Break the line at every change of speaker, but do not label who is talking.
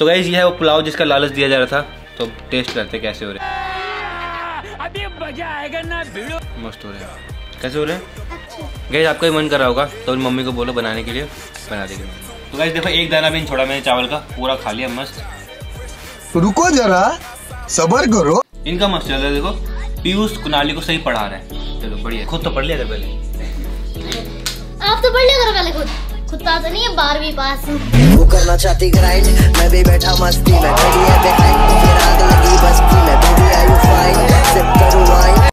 तो गाइस ये है वो पुलाव जिसका लालच दिया जा रहा था, तो टेस्ट करते कैसे हो रहे हैं। अभी मजा आएगा ना भिड़ो। मस्त हो रहे हैं। कैसे हो रहे हैं गाइस? आपका भी मन कर रहा होगा तो मम्मी को बोलो बनाने के लिए, बना देगी। तो गाइस देखो एक दाना भी नहीं छोड़ा मैंने चावल का, पूरा खा लिया मस्त।
रुको जरा सब्र करो।
इनका मस्त चल रहा है। देखो पीयूष कुनाली को सही पढ़ा रहा है। चलो बढ़िया। खुद तो पढ़ लिया कर पहले।
आप तो पढ़ लिया करो पहले खुद तो आता नहीं है 12वीं पास।
वो करना चाहती ग्राइंड, मैं भी बैठा मस्ती में, खड़ी है बिहाइंड, फिर आग लगी बस्ती में, baby are you fine, sip करूं वाइन।